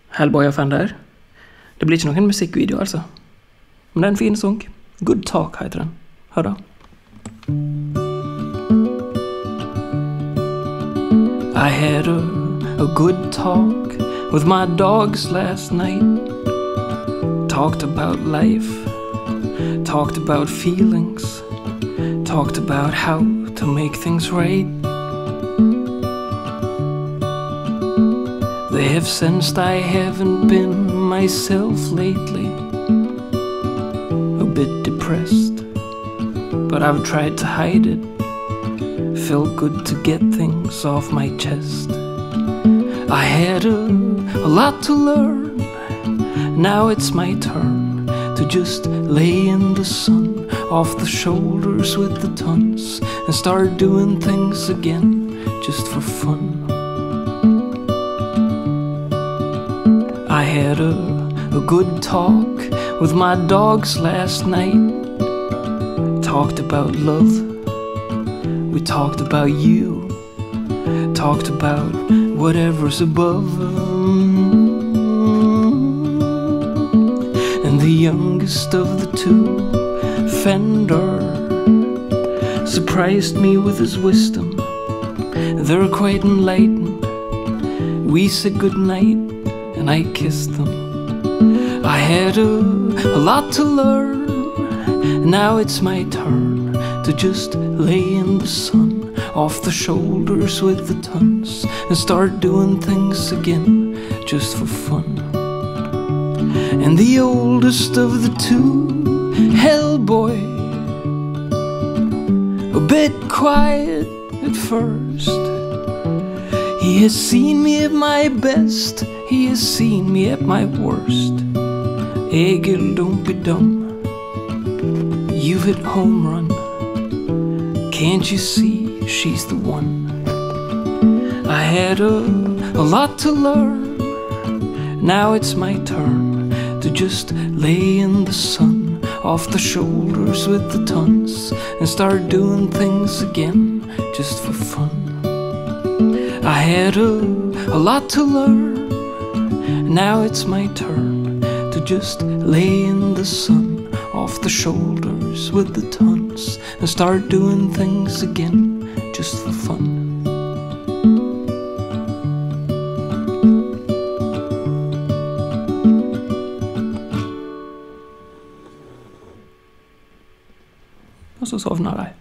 Hellboy og Fender. Det blir ikke noen musikkvideo, altså. Men det er en fin sang. Good Talk heter den. Hør da. I had a good talk with my dogs last night. Talked about life, talked about feelings, talked about how to make things right. They have sensed I haven't been myself lately, a bit depressed, but I've tried to hide it. Felt good to get things off my chest. I had a lot to learn. Now it's my turn to just lay in the sun, off the shoulders with the tons, and start doing things again, just for fun. I had a good talk with my dogs last night. Talked about love, we talked about you, talked about whatever's above. And the youngest of the two, Fender, surprised me with his wisdom. They're quite enlightened. We said goodnight and I kissed them. I had a lot to learn. Now it's my turn to just lay in the sun, off the shoulders with the tons, and start doing things again, just for fun. And the oldest of the two, Hellboy, a bit quiet at first. He has seen me at my best, he has seen me at my worst. Egil, don't be dumb, you've hit home run. Can't you see she's the one? I had a lot to learn. Now it's my turn to just lay in the sun, off the shoulders with the tons, and start doing things again, just for fun. I had a lot to learn. Now it's my turn to just lay in the sun, off the shoulders with the tons, and start doing things again, just for fun. Og så sovner jeg.